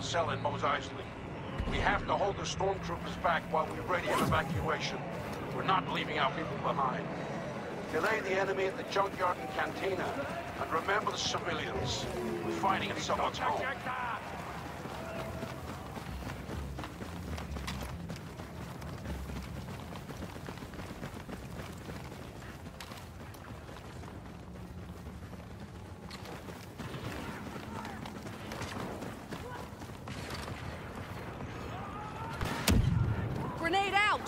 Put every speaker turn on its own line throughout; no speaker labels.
cell in Mos Eisley. We have to hold the stormtroopers back while we ready an evacuation. We're not leaving our people behind. Delay the enemy at the junkyard and cantina. And remember the civilians. We're fighting in someone's home.
Grenade out!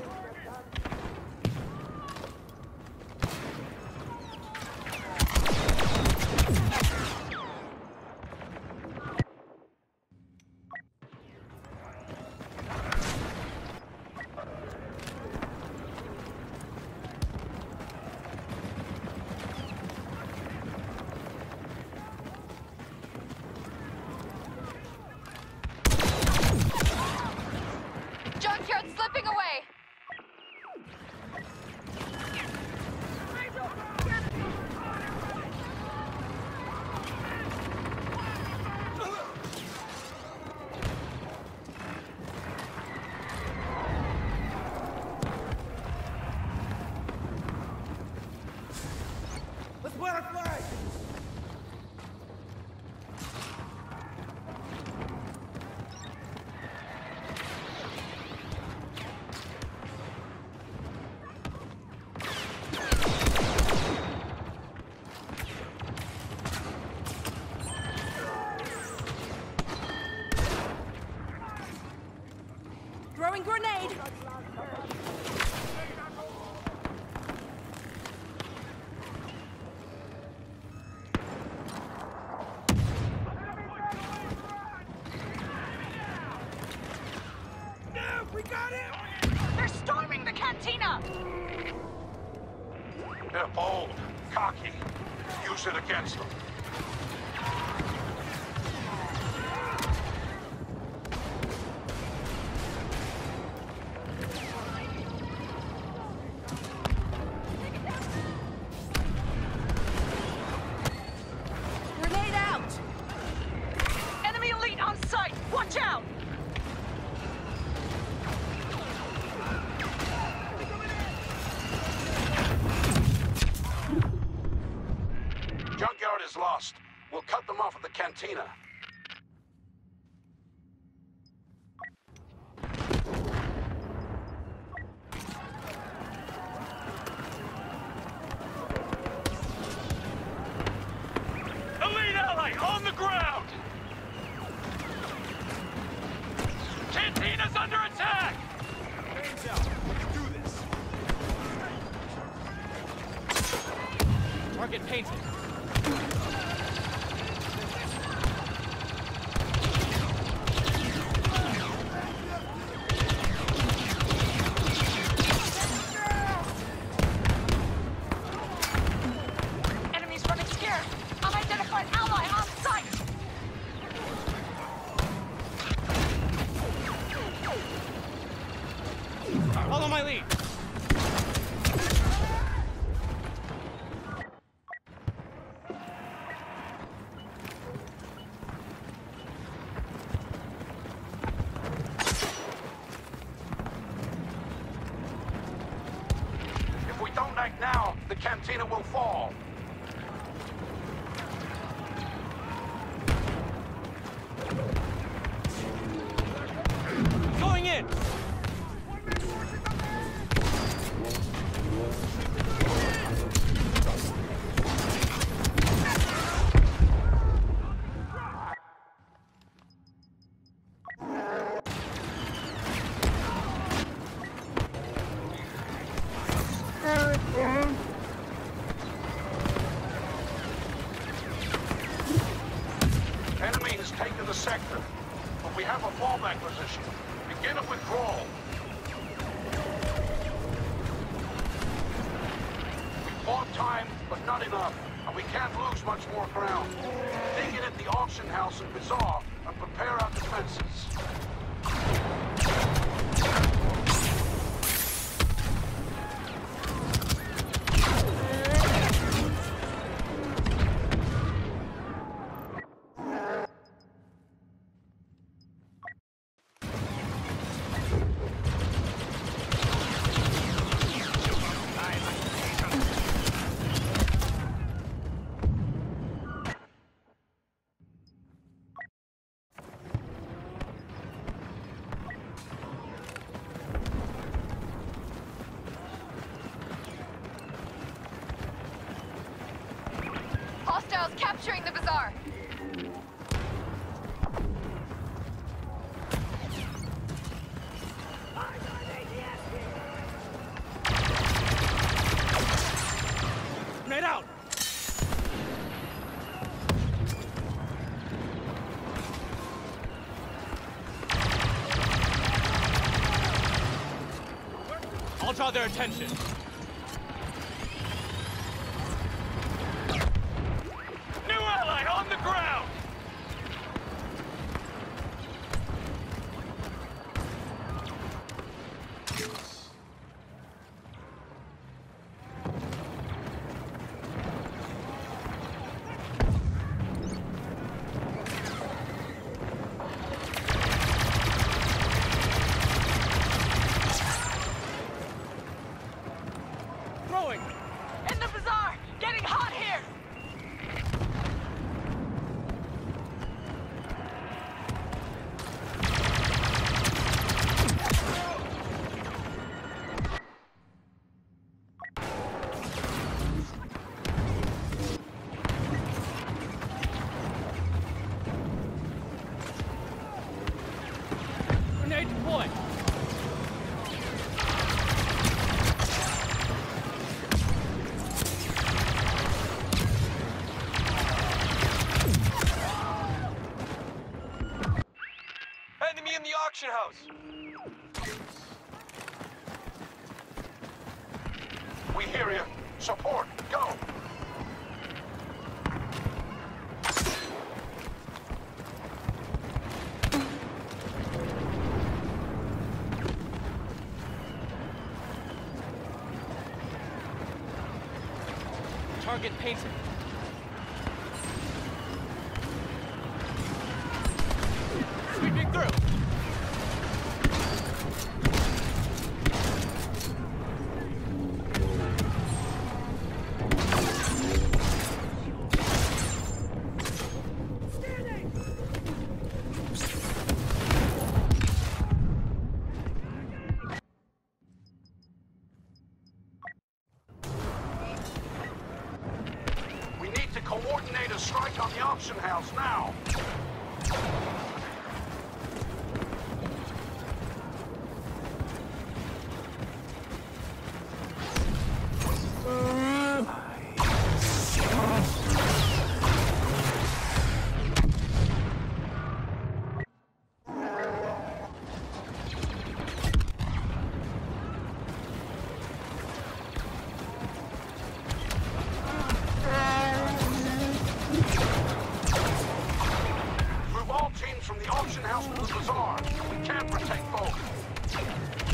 Junkyard slipping away!
Let's wear a flag!
Throwing grenade!
We got him!
They're storming the cantina!
They're bold, cocky. Use it against them.
Grenade out!
Enemy elite on site! Watch out!
Junkyard is lost. We'll cut them off at the cantina.
Elite ally on the ground! Cantina's under attack!
Hands out. We can do this.
Target painted.
Enemies running scared! Unidentified ally on site!
Follow my lead.
If we don't act now, the cantina will fall.
Going in!
Enemy has taken the sector, but we have a fallback position. Begin a withdrawal. We bought time, but not enough, and we can't lose much more ground. Dig in at the auction house and bazaar, and prepare our defenses.
Hostiles capturing the bazaar.
Grenade out!
I'll draw their attention. New ally on the ground!
Throwing!
In the bazaar! Getting hot here!
Grenade deployed!
Enemy in the auction house!
We hear you. Support. Go.
Target painted.
Sweeping through!
We need to coordinate a strike on the auction house now. Move all teams from the auction house to the bazaar. We can't protect both.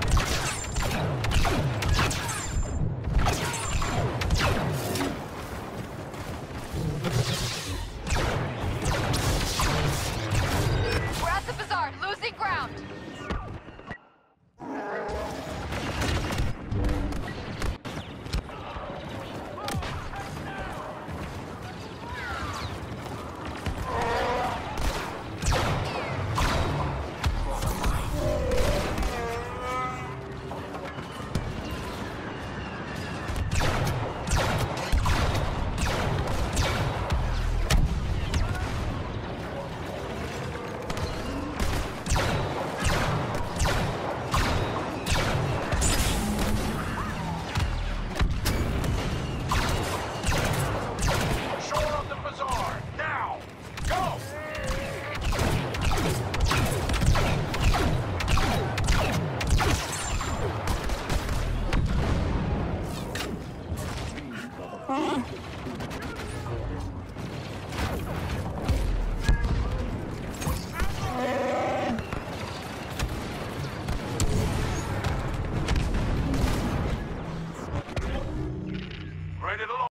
We're at the bazaar, losing ground.
Shore up the bazaar. Now. Go. Ready to launch.